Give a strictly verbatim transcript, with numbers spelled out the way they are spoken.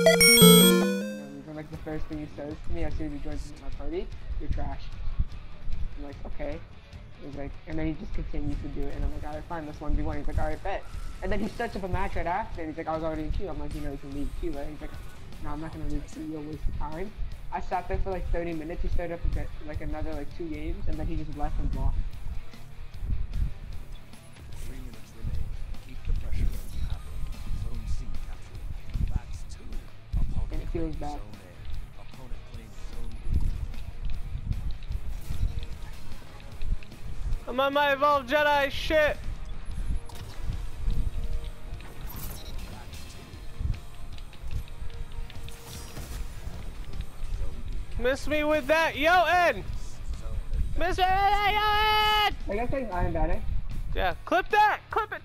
And like the first thing he says to me as soon as he joins my party, you're trash. I'm like, okay. He's like, and then he just continues to do it, and I'm like, alright, fine, let's one v one. He's like, alright, bet. And then he starts up a match right after, and he's like, I was already in queue. I'm like, you know, you can leave queue, right? He's like, no, I'm not gonna leave queue, you'll waste the time. I sat there for like thirty minutes, he started up like, like another like two games, and then he just left and blocked. Three minutes remain. Keep the pressure on happening. Zone C captured. That's two. Opponent And it feels claims bad. zone A. Opponent claims zone B. I'm on my evolved Jedi shit. Miss me with that, yo, Ed! Miss me with that, yo, Ed! I guess like Iron Banner. Yeah, clip that! Clip it!